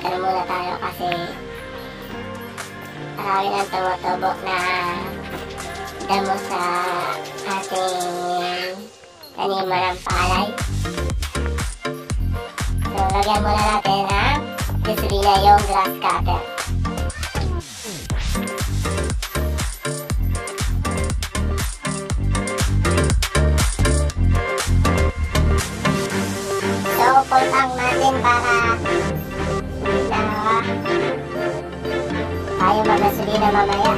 cutter muna tayo kasi marami nang tumutubok na damo sa ating taniman ng palay. So, lagyan muna natin ng gasolina yung grass cutter. So, full tank natin para tayo magasolina mamaya.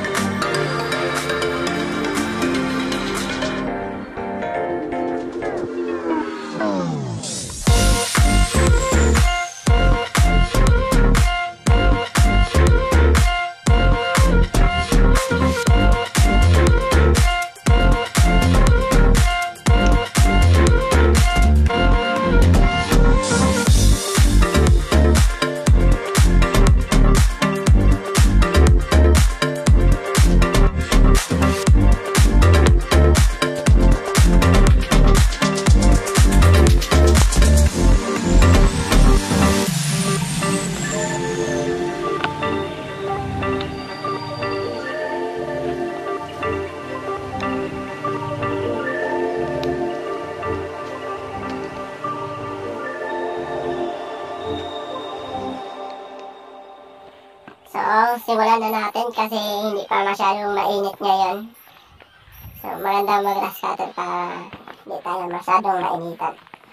So, simulan na natin kasi hindi pa masyadong mainit ngayon. So, magandang mag-grass cutter para hindi tayo masyadong mainitan.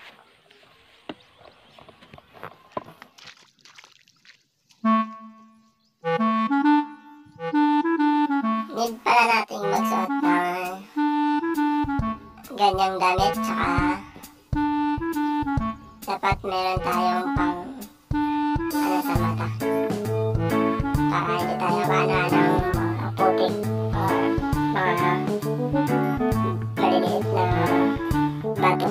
Need pala natin magsuot ng ganyang damit, tsaka dapat meron tayong pang sa mata para hindi tayo mana ng mga putik o mga maliliit na bato.